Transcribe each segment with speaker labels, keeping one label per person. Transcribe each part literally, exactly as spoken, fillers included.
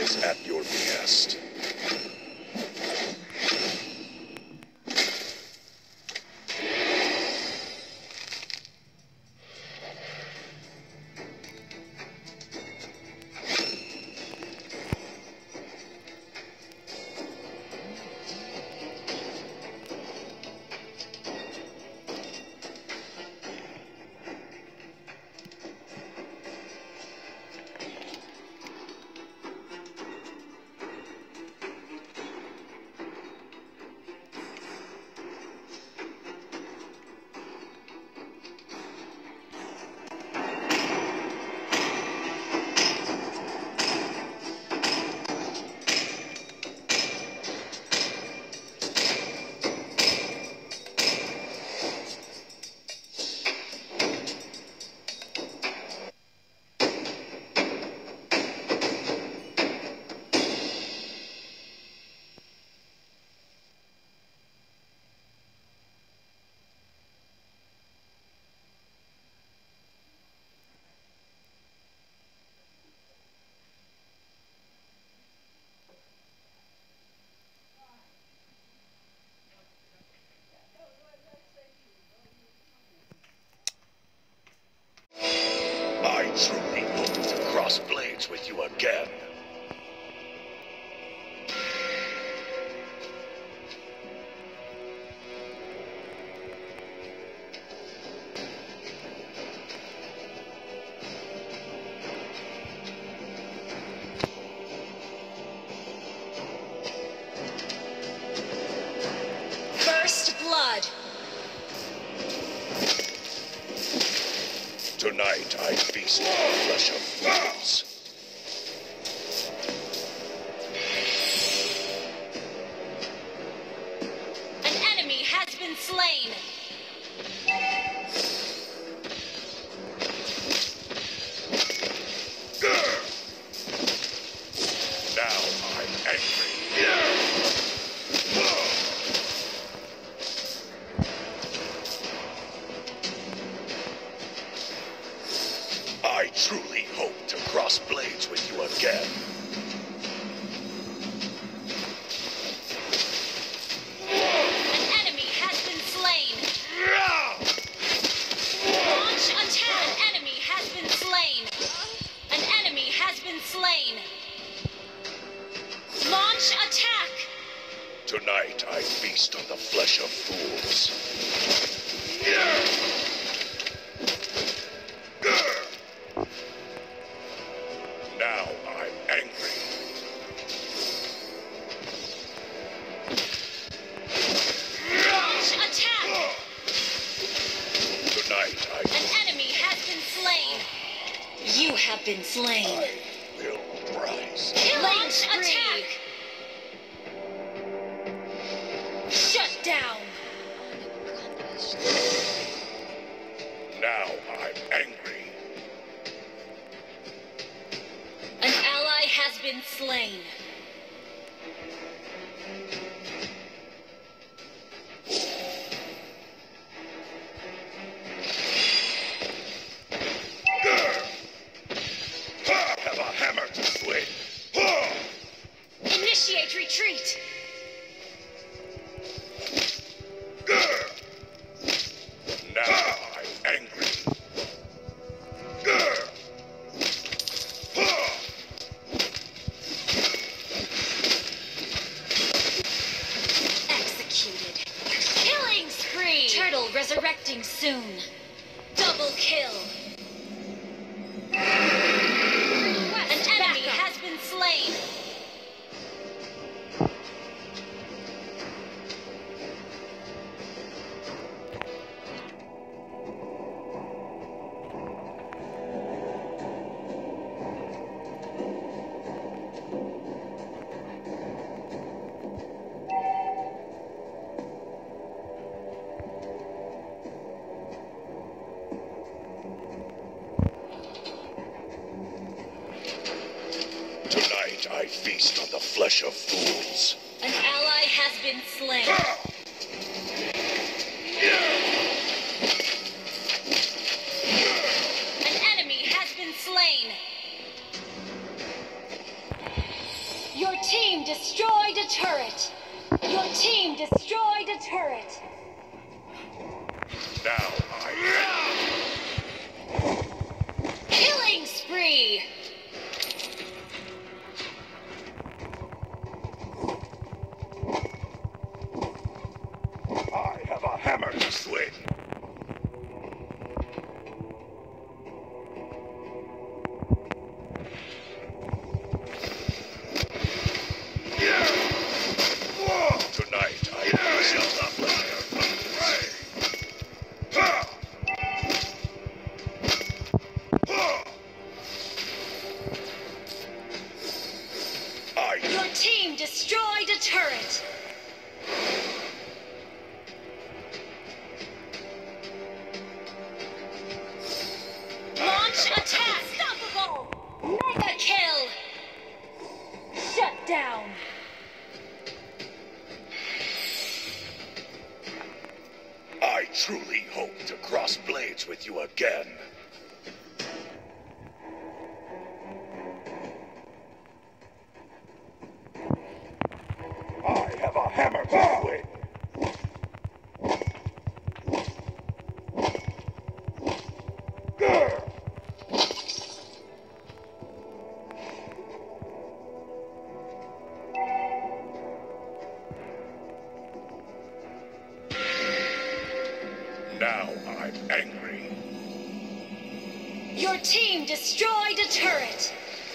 Speaker 1: Always at your behest. I truly hope to cross blades with you again.
Speaker 2: First blood.
Speaker 1: Tonight I feast on the flesh of fools.
Speaker 2: An enemy has been slain.
Speaker 1: Now I'm angry. I truly hope to cross blades with you again.
Speaker 2: An enemy has been slain. Launch attack. An enemy has been slain. An enemy has been slain. Launch attack.
Speaker 1: Tonight I feast on the flesh of fools. Now I'm angry.
Speaker 2: Launch attack.
Speaker 1: Tonight I
Speaker 2: An enemy has been slain. You have been slain.
Speaker 1: I will rise.
Speaker 2: Launch attack. Shut down.
Speaker 1: Now I'm angry.
Speaker 2: An ally has been slain.
Speaker 1: I have a hammer to swing.
Speaker 2: Initiate retreat.
Speaker 1: Now I'm angry.
Speaker 2: Executed. Killing spree. Turtle resurrecting soon. Double kill. An enemy has been slain.
Speaker 1: Tonight I feast on the flesh of fools.
Speaker 2: An ally has been slain. An enemy has been slain. destroyed a turret. Your team destroyed a turret.
Speaker 1: Now I...
Speaker 2: Killing spree.
Speaker 1: I have a hammer to swing. Tonight I shall not let her prey. I...
Speaker 2: Your team destroyed a turret. Launch attack. Unstoppable. Mega kill. Shut down.
Speaker 1: I truly hope to cross blades with you again. I have a hammer to swing. Grr. Now I'm angry.
Speaker 2: Your team destroyed a turret.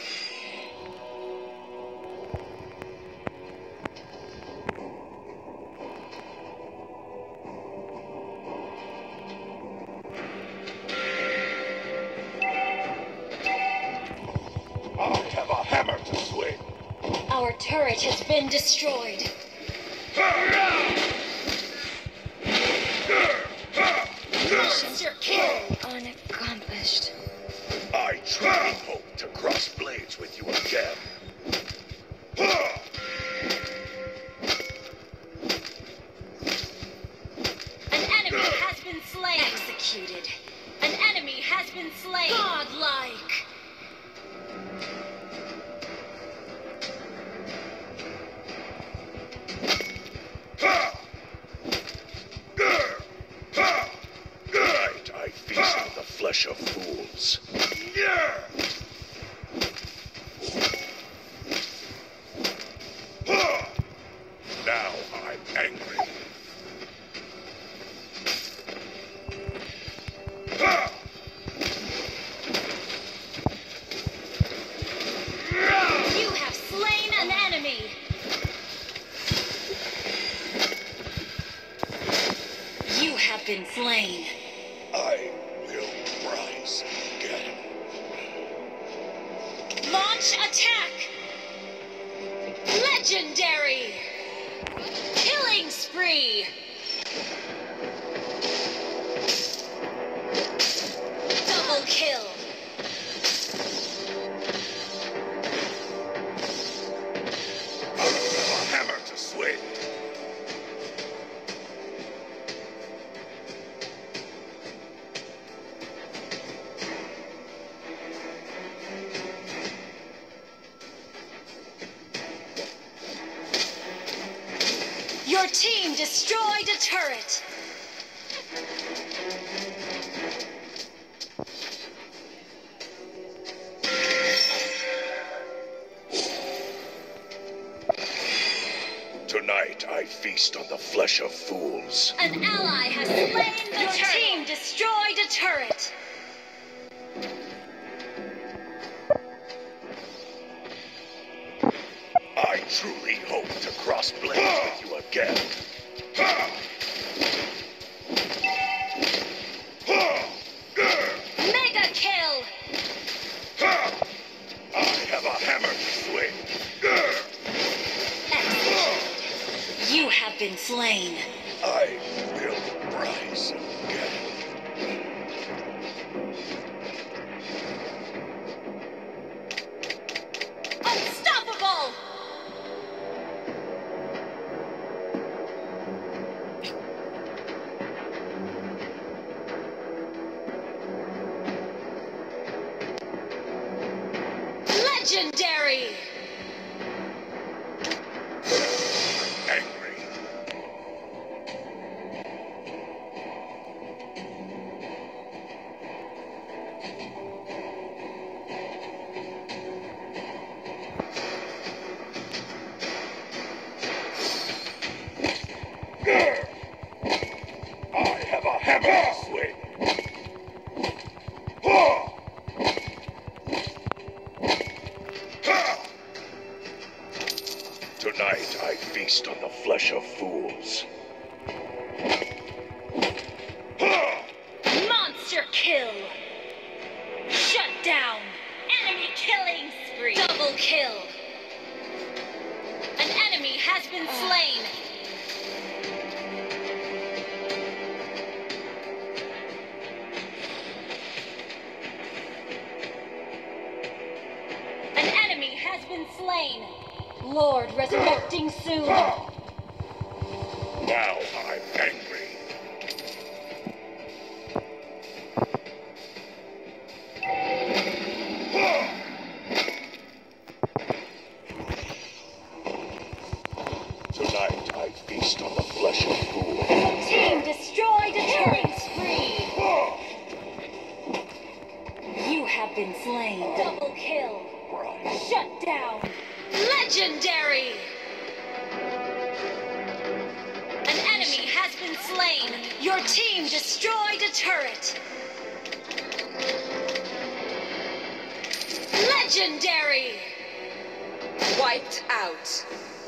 Speaker 1: I have a hammer to swing.
Speaker 2: Our turret has been destroyed. Missions are kill unaccomplished.
Speaker 1: I truly hope to cross blades with you again.
Speaker 2: An enemy has been slain. Executed. An enemy has been slain. Godlike.
Speaker 1: Tonight I feast on the flesh of fools. Now I'm angry.
Speaker 2: You have slain an enemy. You have been slain.
Speaker 1: I will rise again.
Speaker 2: Launch attack. Legendary. Killing spree. Double kill.
Speaker 1: I have a hammer to swing.
Speaker 2: Your team destroyed a turret.
Speaker 1: Tonight I feast on the flesh of fools.
Speaker 2: An ally has slain the Your turret. Team destroyed a turret.
Speaker 1: I truly hope to cross blades with you again.
Speaker 2: Mega kill.
Speaker 1: I have a hammer to swing.
Speaker 2: Executed. You have been slain.
Speaker 1: I will rise again.
Speaker 2: Unstoppable. Legendary.
Speaker 1: feast on the flesh of fools.
Speaker 2: Monster kill! Shut down! Enemy killing spree! Double kill! An enemy has been slain! An enemy has been slain! Lord resurrecting soon!
Speaker 1: Now I'm angry. Tonight I feast on the flesh of fools.
Speaker 2: Team destroyed a turret spree! You have been slain. Double kill! Shut down! Legendary! An enemy has been slain! Your team destroyed a turret! Legendary!
Speaker 3: Wiped out.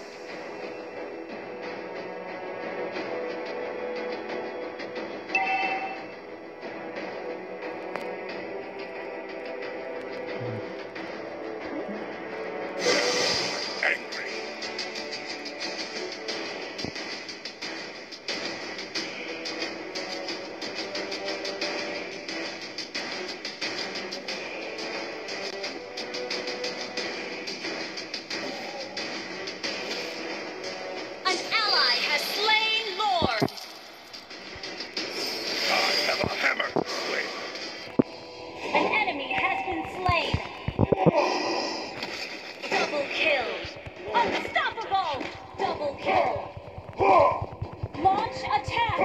Speaker 1: Angry.
Speaker 2: An ally has slain Lord!
Speaker 1: I have a hammer to swing.
Speaker 2: An enemy has been slain! Double kill! Unstoppable! Double kill! Launch attack!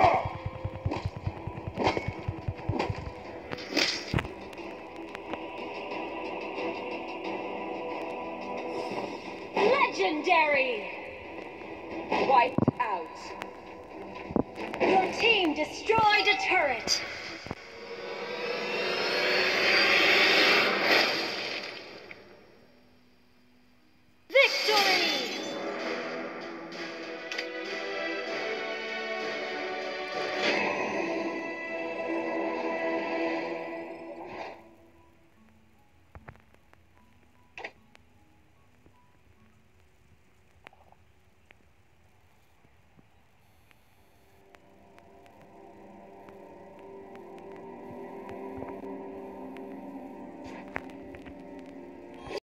Speaker 2: Legendary!
Speaker 3: Wiped out.
Speaker 2: Your team destroyed a turret!